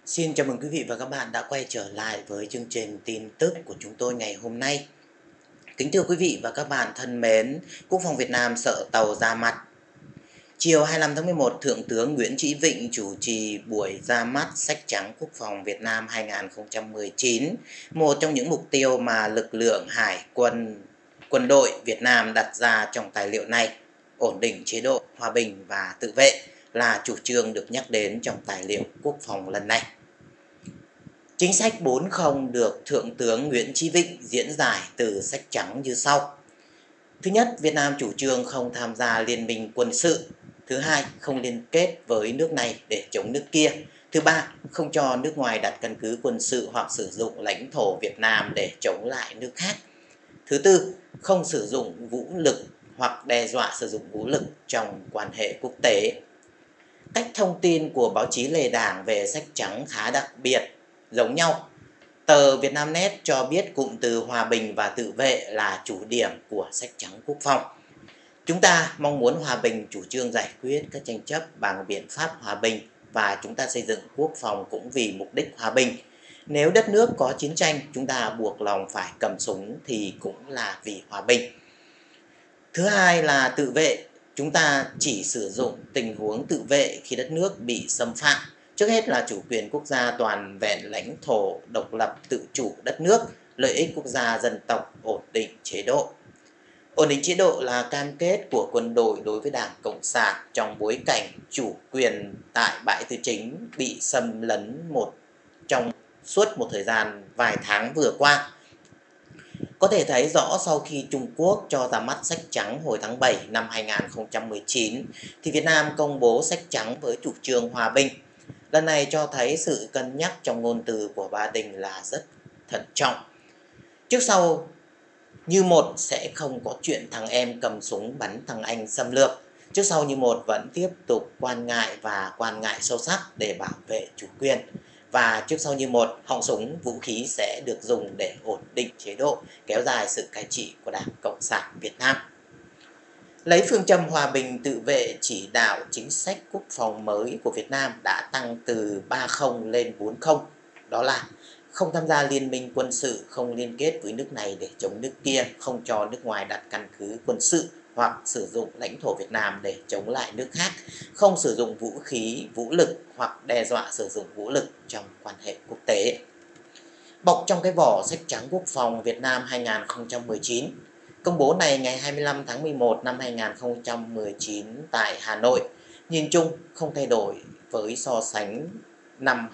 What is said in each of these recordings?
Xin chào mừng quý vị và các bạn đã quay trở lại với chương trình tin tức của chúng tôi ngày hôm nay. Kính thưa quý vị và các bạn thân mến, Quốc phòng Việt Nam sợ tàu ra mặt. Chiều 25 tháng 11, Thượng tướng Nguyễn Chí Vịnh chủ trì buổi ra mắt sách trắng Quốc phòng Việt Nam 2019, một trong những mục tiêu mà lực lượng Hải quân đội Việt Nam đặt ra trong tài liệu này, ổn định chế độ, hòa bình và tự vệ là chủ trương được nhắc đến trong tài liệu quốc phòng lần này. Chính sách 4.0 được Thượng tướng Nguyễn Chí Vịnh diễn giải từ sách trắng như sau. Thứ nhất, Việt Nam chủ trương không tham gia liên minh quân sự. Thứ hai, không liên kết với nước này để chống nước kia. Thứ ba, không cho nước ngoài đặt căn cứ quân sự hoặc sử dụng lãnh thổ Việt Nam để chống lại nước khác. Thứ tư, không sử dụng vũ lực hoặc đe dọa sử dụng vũ lực trong quan hệ quốc tế. Cách thông tin của báo chí Lề Đảng về sách trắng khá đặc biệt, giống nhau. Tờ Vietnamnet cho biết cụm từ hòa bình và tự vệ là chủ điểm của sách trắng quốc phòng. Chúng ta mong muốn hòa bình, chủ trương giải quyết các tranh chấp bằng biện pháp hòa bình và chúng ta xây dựng quốc phòng cũng vì mục đích hòa bình. Nếu đất nước có chiến tranh, chúng ta buộc lòng phải cầm súng thì cũng là vì hòa bình. Thứ hai là tự vệ. Chúng ta chỉ sử dụng tình huống tự vệ khi đất nước bị xâm phạm. Trước hết là chủ quyền quốc gia, toàn vẹn lãnh thổ, độc lập tự chủ đất nước, lợi ích quốc gia dân tộc, ổn định chế độ. Ổn định chế độ là cam kết của quân đội đối với Đảng Cộng sản trong bối cảnh chủ quyền tại Bãi Tư Chính bị xâm lấn trong suốt một thời gian vài tháng vừa qua. Có thể thấy rõ sau khi Trung Quốc cho ra mắt sách trắng hồi tháng 7 năm 2019, thì Việt Nam công bố sách trắng với chủ trương hòa bình. Lần này cho thấy sự cân nhắc trong ngôn từ của Ba Đình là rất thận trọng. Trước sau như một sẽ không có chuyện thằng em cầm súng bắn thằng anh xâm lược. Trước sau như một vẫn tiếp tục quan ngại sâu sắc để bảo vệ chủ quyền. Và trước sau như một, họng súng vũ khí sẽ được dùng để ổn định chế độ, kéo dài sự cai trị của Đảng Cộng sản Việt Nam. Lấy phương châm hòa bình tự vệ chỉ đạo chính sách quốc phòng mới của Việt Nam đã tăng từ 3.0 lên 4.0. Đó là không tham gia liên minh quân sự, không liên kết với nước này để chống nước kia, không cho nước ngoài đặt căn cứ quân sự hoặc sử dụng lãnh thổ Việt Nam để chống lại nước khác, không sử dụng vũ khí, vũ lực hoặc đe dọa sử dụng vũ lực trong quan hệ quốc tế. Bọc trong cái vỏ sách trắng quốc phòng Việt Nam 2019. Công bố này ngày 25 tháng 11 năm 2019 tại Hà Nội. Nhìn chung không thay đổi với so sánh năm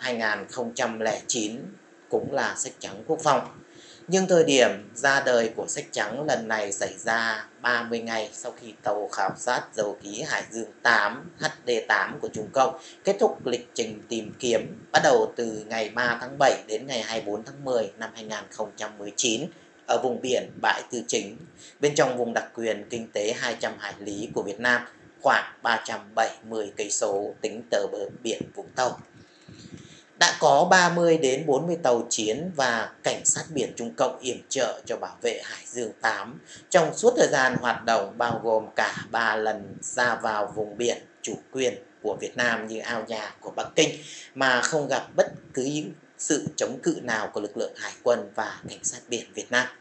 2009 cũng là sách trắng quốc phòng. Nhưng thời điểm ra đời của sách trắng lần này xảy ra 30 ngày sau khi tàu khảo sát dầu khí Hải Dương 8 HD8 của Trung Cộng kết thúc lịch trình tìm kiếm bắt đầu từ ngày 3 tháng 7 đến ngày 24 tháng 10 năm 2019 ở vùng biển Bãi Tư Chính, bên trong vùng đặc quyền kinh tế 200 hải lý của Việt Nam, khoảng 370 cây số tính từ bờ biển Vũng Tàu. Đã có 30 đến 40 tàu chiến và cảnh sát biển Trung Cộng yểm trợ cho bảo vệ Hải Dương 8 trong suốt thời gian hoạt động, bao gồm cả 3 lần ra vào vùng biển chủ quyền của Việt Nam như ao nhà của Bắc Kinh mà không gặp bất cứ sự chống cự nào của lực lượng Hải quân và cảnh sát biển Việt Nam.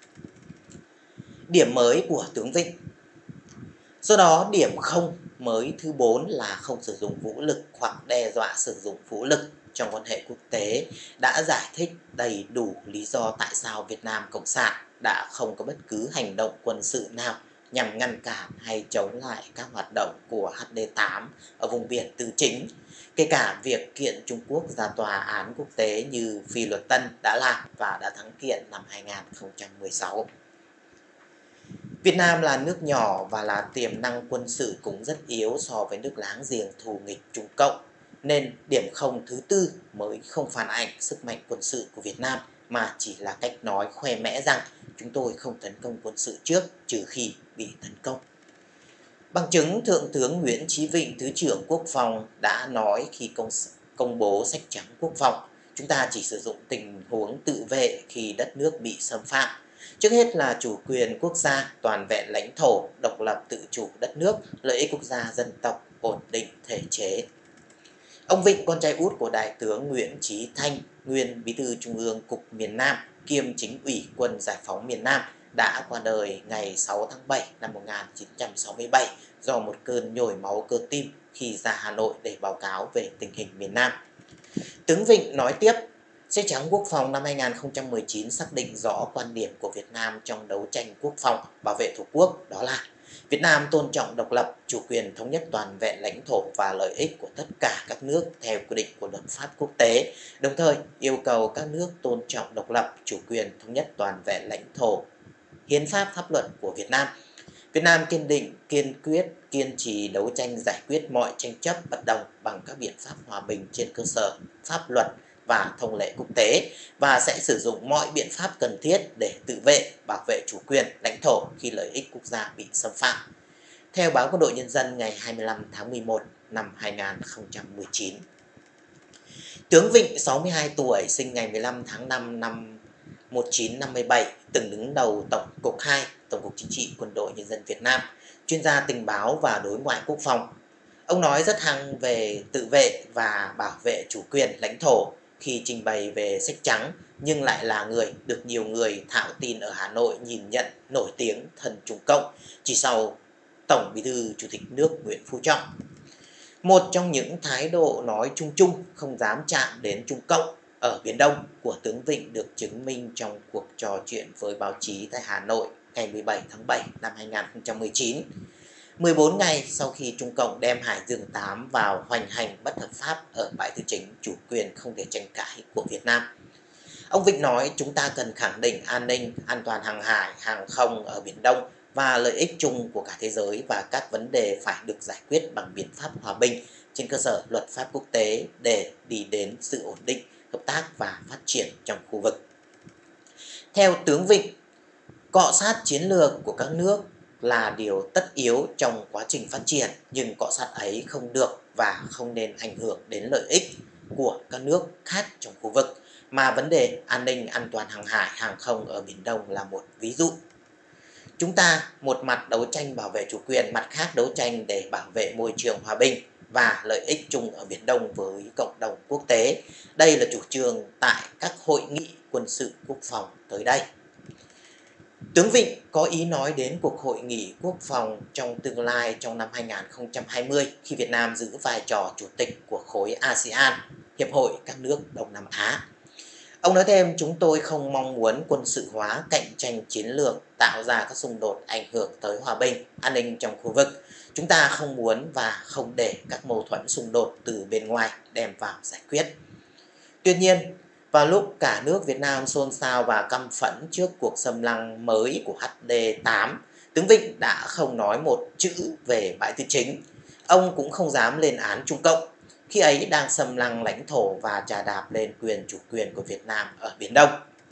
Điểm mới của tướng Vịnh. Do đó, điểm không mới thứ 4 là không sử dụng vũ lực hoặc đe dọa sử dụng vũ lực trong quan hệ quốc tế đã giải thích đầy đủ lý do tại sao Việt Nam Cộng sản đã không có bất cứ hành động quân sự nào nhằm ngăn cản hay chống lại các hoạt động của HD8 ở vùng biển Tư Chính, kể cả việc kiện Trung Quốc ra tòa án quốc tế như Phi Luật Tân đã làm và đã thắng kiện năm 2016. Việt Nam là nước nhỏ và là tiềm năng quân sự cũng rất yếu so với nước láng giềng thù nghịch Trung Cộng, nên điểm không thứ tư mới không phản ảnh sức mạnh quân sự của Việt Nam mà chỉ là cách nói khoe mẽ rằng chúng tôi không tấn công quân sự trước trừ khi bị tấn công. Bằng chứng, Thượng tướng Nguyễn Chí Vịnh, Thứ trưởng Quốc phòng đã nói khi công bố sách trắng quốc phòng, chúng ta chỉ sử dụng tình huống tự vệ khi đất nước bị xâm phạm. Trước hết là chủ quyền quốc gia, toàn vẹn lãnh thổ, độc lập tự chủ đất nước, lợi ích quốc gia dân tộc, ổn định thể chế. Ông Vịnh, con trai út của Đại tướng Nguyễn Chí Thanh, nguyên Bí thư Trung ương Cục miền Nam, kiêm Chính ủy Quân Giải phóng miền Nam, đã qua đời ngày 6 tháng 7 năm 1967 do một cơn nhồi máu cơ tim khi ra Hà Nội để báo cáo về tình hình miền Nam. Tướng Vịnh nói tiếp, Sách trắng quốc phòng năm 2019 xác định rõ quan điểm của Việt Nam trong đấu tranh quốc phòng, bảo vệ Tổ quốc, đó là Việt Nam tôn trọng độc lập, chủ quyền thống nhất toàn vẹn lãnh thổ và lợi ích của tất cả các nước theo quy định của luật pháp quốc tế, đồng thời yêu cầu các nước tôn trọng độc lập, chủ quyền thống nhất toàn vẹn lãnh thổ, hiến pháp, pháp luật của Việt Nam. Việt Nam kiên định, kiên quyết, kiên trì đấu tranh giải quyết mọi tranh chấp bất đồng bằng các biện pháp hòa bình trên cơ sở pháp luật và thông lệ quốc tế và sẽ sử dụng mọi biện pháp cần thiết để tự vệ, bảo vệ chủ quyền, lãnh thổ khi lợi ích quốc gia bị xâm phạm. Theo báo Quân đội Nhân dân ngày 25 tháng 11 năm 2019. Tướng Vịnh, 62 tuổi, sinh ngày 15 tháng 5 năm 1957, từng đứng đầu Tổng cục 2, Tổng cục Chính trị Quân đội Nhân dân Việt Nam, chuyên gia tình báo và đối ngoại quốc phòng. Ông nói rất hăng về tự vệ và bảo vệ chủ quyền lãnh thổ khi trình bày về sách trắng, nhưng lại là người được nhiều người thạo tin ở Hà Nội nhìn nhận nổi tiếng thần Trung Cộng chỉ sau Tổng Bí thư Chủ tịch nước Nguyễn Phú Trọng. Một trong những thái độ nói chung chung, không dám chạm đến Trung Cộng ở Biển Đông của tướng Vịnh được chứng minh trong cuộc trò chuyện với báo chí tại Hà Nội ngày 17 tháng 7 năm 2019. 14 ngày sau khi Trung Cộng đem Hải Dương 8 vào hoành hành bất hợp pháp ở bãi tư chính chủ quyền không thể tranh cãi của Việt Nam. Ông Vịnh nói chúng ta cần khẳng định an ninh, an toàn hàng hải, hàng không ở Biển Đông và lợi ích chung của cả thế giới và các vấn đề phải được giải quyết bằng biện pháp hòa bình trên cơ sở luật pháp quốc tế để đi đến sự ổn định, hợp tác và phát triển trong khu vực. Theo tướng Vịnh, cọ sát chiến lược của các nước là điều tất yếu trong quá trình phát triển, nhưng cọ sát ấy không được và không nên ảnh hưởng đến lợi ích của các nước khác trong khu vực, mà vấn đề an ninh an toàn hàng hải, hàng không ở Biển Đông là một ví dụ. Chúng ta một mặt đấu tranh bảo vệ chủ quyền, mặt khác đấu tranh để bảo vệ môi trường hòa bình và lợi ích chung ở Biển Đông với cộng đồng quốc tế. Đây là chủ trương tại các hội nghị quân sự quốc phòng tới đây. Tướng Vịnh có ý nói đến cuộc hội nghị quốc phòng trong tương lai trong năm 2020 khi Việt Nam giữ vai trò chủ tịch của khối ASEAN, Hiệp hội các nước Đông Nam Á. Ông nói thêm, chúng tôi không mong muốn quân sự hóa cạnh tranh chiến lược tạo ra các xung đột ảnh hưởng tới hòa bình, an ninh trong khu vực. Chúng ta không muốn và không để các mâu thuẫn xung đột từ bên ngoài đem vào giải quyết. Tuy nhiên, vào lúc cả nước Việt Nam xôn xao và căm phẫn trước cuộc xâm lăng mới của HD8, tướng Vịnh đã không nói một chữ về bãi tư chính. Ông cũng không dám lên án Trung Cộng khi ấy đang xâm lăng lãnh thổ và chà đạp lên quyền chủ quyền của Việt Nam ở Biển Đông.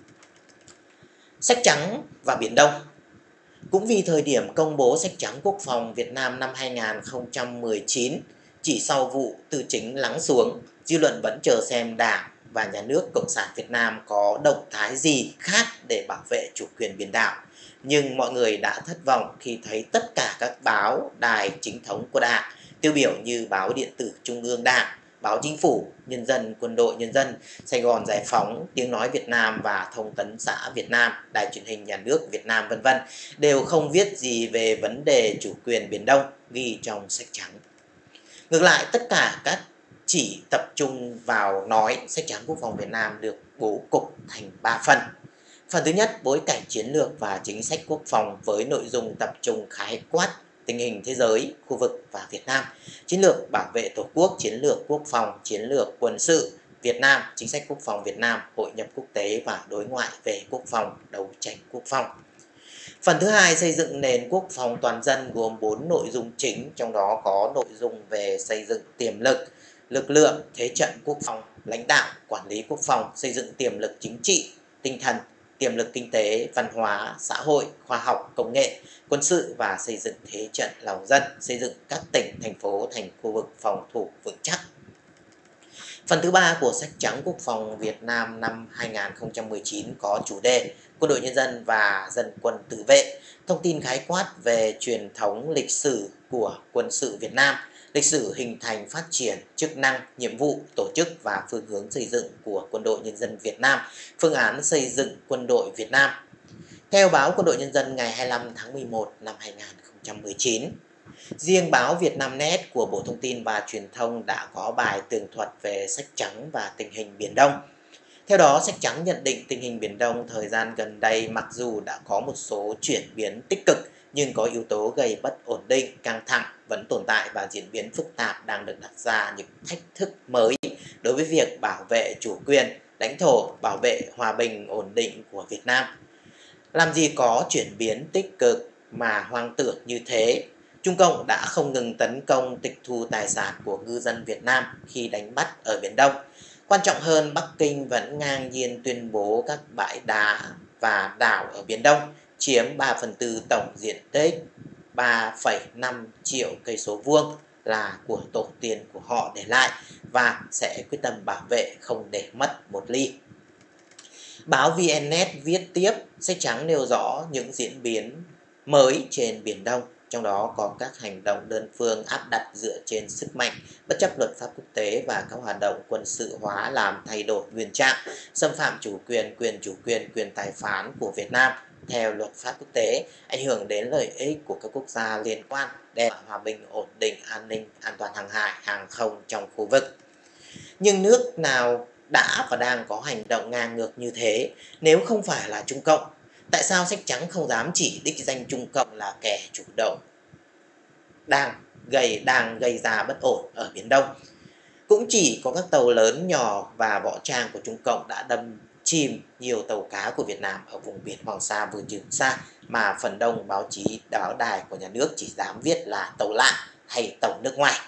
Sách trắng và Biển Đông. Cũng vì thời điểm công bố sách trắng quốc phòng Việt Nam năm 2019, chỉ sau vụ tư chính lắng xuống, dư luận vẫn chờ xem Đảng và Nhà nước Cộng sản Việt Nam có động thái gì khác để bảo vệ chủ quyền biển đảo. Nhưng mọi người đã thất vọng khi thấy tất cả các báo, đài chính thống của Đảng, tiêu biểu như báo điện tử Trung ương Đảng, báo Chính phủ, Nhân dân, Quân đội Nhân dân, Sài Gòn Giải phóng, Tiếng nói Việt Nam và Thông tấn xã Việt Nam, Đài truyền hình Nhà nước Việt Nam v.v. đều không viết gì về vấn đề chủ quyền Biển Đông ghi trong sách trắng. Ngược lại, tất cả các chỉ tập trung vào nói sách trắng quốc phòng Việt Nam được bố cục thành 3 phần. Phần thứ nhất, bối cảnh chiến lược và chính sách quốc phòng với nội dung tập trung khái quát tình hình thế giới, khu vực và Việt Nam, chiến lược bảo vệ Tổ quốc, chiến lược quốc phòng, chiến lược quân sự Việt Nam, chính sách quốc phòng Việt Nam, hội nhập quốc tế và đối ngoại về quốc phòng, đấu tranh quốc phòng. Phần thứ hai, xây dựng nền quốc phòng toàn dân gồm 4 nội dung chính, trong đó có nội dung về xây dựng tiềm lực, lực lượng, thế trận quốc phòng, lãnh đạo, quản lý quốc phòng, xây dựng tiềm lực chính trị, tinh thần, tiềm lực kinh tế, văn hóa, xã hội, khoa học, công nghệ, quân sự và xây dựng thế trận lòng dân, xây dựng các tỉnh, thành phố thành khu vực phòng thủ vững chắc. Phần thứ ba của sách trắng quốc phòng Việt Nam năm 2019 có chủ đề Quân đội Nhân dân và Dân quân tự vệ, thông tin khái quát về truyền thống lịch sử của quân sự Việt Nam, lịch sử hình thành, phát triển, chức năng, nhiệm vụ, tổ chức và phương hướng xây dựng của Quân đội Nhân dân Việt Nam, phương án xây dựng Quân đội Việt Nam. Theo báo Quân đội Nhân dân ngày 25 tháng 11 năm 2019, riêng báo Vietnamnet của Bộ Thông tin và Truyền thông đã có bài tường thuật về sách trắng và tình hình Biển Đông. Theo đó, sách trắng nhận định tình hình Biển Đông thời gian gần đây mặc dù đã có một số chuyển biến tích cực, nhưng có yếu tố gây bất ổn định, căng thẳng vẫn tồn tại và diễn biến phức tạp đang được đặt ra những thách thức mới đối với việc bảo vệ chủ quyền, lãnh thổ, bảo vệ hòa bình, ổn định của Việt Nam. Làm gì có chuyển biến tích cực mà hoang tưởng như thế? Trung Cộng đã không ngừng tấn công tịch thu tài sản của ngư dân Việt Nam khi đánh bắt ở Biển Đông. Quan trọng hơn, Bắc Kinh vẫn ngang nhiên tuyên bố các bãi đá và đảo ở Biển Đông chiếm 3/4 tổng diện tích 3,5 triệu cây số vuông là của tổ tiên của họ để lại và sẽ quyết tâm bảo vệ không để mất một ly. Báo VNNet viết tiếp, sách trắng nêu rõ những diễn biến mới trên Biển Đông, trong đó có các hành động đơn phương áp đặt dựa trên sức mạnh, bất chấp luật pháp quốc tế và các hoạt động quân sự hóa làm thay đổi nguyên trạng, xâm phạm chủ quyền, quyền tài phán của Việt Nam theo luật pháp quốc tế, ảnh hưởng đến lợi ích của các quốc gia liên quan, đe dọa hòa bình, ổn định, an ninh, an toàn hàng hải, hàng không trong khu vực. Nhưng nước nào đã và đang có hành động ngang ngược như thế nếu không phải là Trung Cộng? Tại sao sách trắng không dám chỉ đích danh Trung Cộng là kẻ chủ động đang gây ra bất ổn ở Biển Đông? Cũng chỉ có các tàu lớn, nhỏ và võ trang của Trung Cộng đã đâm chìm nhiều tàu cá của Việt Nam ở vùng biển Hoàng Sa vừa Trường Sa mà phần đông báo chí, báo đài của nhà nước chỉ dám viết là tàu lạ hay tàu nước ngoài.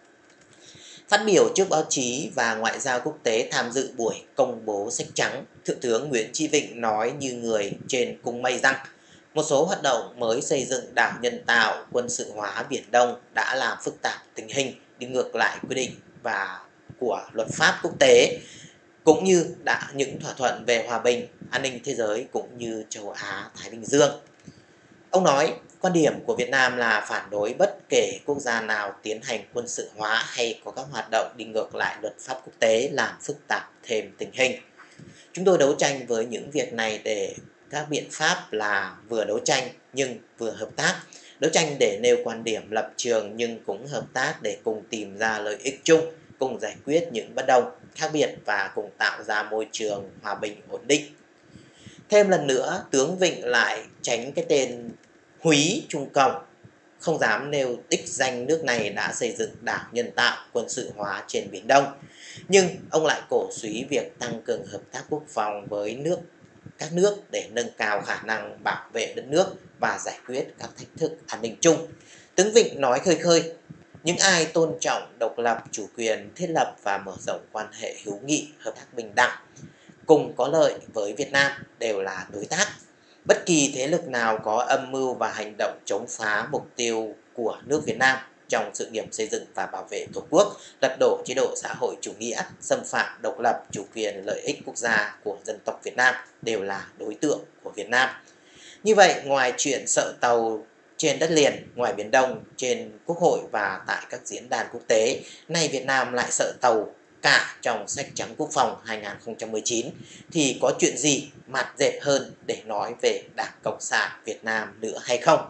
Phát biểu trước báo chí và ngoại giao quốc tế tham dự buổi công bố sách trắng, Thượng tướng Nguyễn Chí Vịnh nói như người trên cung mây rằng một số hoạt động mới xây dựng đảo nhân tạo, quân sự hóa Biển Đông đã làm phức tạp tình hình, đi ngược lại quy định của luật pháp quốc tế, cũng như những thỏa thuận về hòa bình, an ninh thế giới cũng như châu Á, Thái Bình Dương. Ông nói, quan điểm của Việt Nam là phản đối bất kể quốc gia nào tiến hành quân sự hóa hay có các hoạt động đi ngược lại luật pháp quốc tế làm phức tạp thêm tình hình. Chúng tôi đấu tranh với những việc này để các biện pháp là vừa đấu tranh nhưng vừa hợp tác. Đấu tranh để nêu quan điểm lập trường nhưng cũng hợp tác để cùng tìm ra lợi ích chung, cùng giải quyết những bất đồng, khác biệt và cùng tạo ra môi trường hòa bình ổn định. Thêm lần nữa, tướng Vịnh lại tránh cái tên húy Trung Cộng, không dám nêu đích danh nước này đã xây dựng đảo nhân tạo quân sự hóa trên Biển Đông. Nhưng ông lại cổ suý việc tăng cường hợp tác quốc phòng với các nước để nâng cao khả năng bảo vệ đất nước và giải quyết các thách thức an ninh chung. Tướng Vịnh nói khơi khơi, những ai tôn trọng độc lập, chủ quyền, thiết lập và mở rộng quan hệ hữu nghị, hợp tác bình đẳng, cùng có lợi với Việt Nam đều là đối tác. Bất kỳ thế lực nào có âm mưu và hành động chống phá mục tiêu của nước Việt Nam trong sự nghiệp xây dựng và bảo vệ Tổ quốc, lật đổ chế độ xã hội chủ nghĩa, xâm phạm độc lập, chủ quyền, lợi ích quốc gia của dân tộc Việt Nam đều là đối tượng của Việt Nam. Như vậy, ngoài chuyện sợ tàu trên đất liền, ngoài Biển Đông, trên Quốc hội và tại các diễn đàn quốc tế, nay Việt Nam lại sợ tàu cả trong sách trắng quốc phòng 2019 thì có chuyện gì mạt dẹt hơn để nói về Đảng Cộng sản Việt Nam nữa hay không?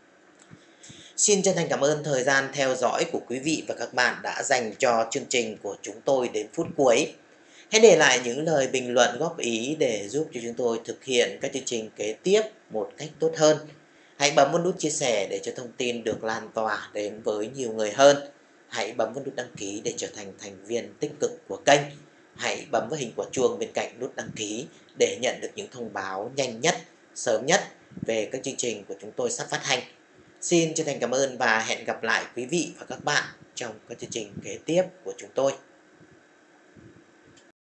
Xin chân thành cảm ơn thời gian theo dõi của quý vị và các bạn đã dành cho chương trình của chúng tôi đến phút cuối. Hãy để lại những lời bình luận góp ý để giúp cho chúng tôi thực hiện các chương trình kế tiếp một cách tốt hơn. Hãy bấm vào nút chia sẻ để cho thông tin được lan tỏa đến với nhiều người hơn. Hãy bấm vào nút đăng ký để trở thành thành viên tích cực của kênh. Hãy bấm vào hình quả chuông bên cạnh nút đăng ký để nhận được những thông báo nhanh nhất, sớm nhất về các chương trình của chúng tôi sắp phát hành. Xin chân thành cảm ơn và hẹn gặp lại quý vị và các bạn trong các chương trình kế tiếp của chúng tôi.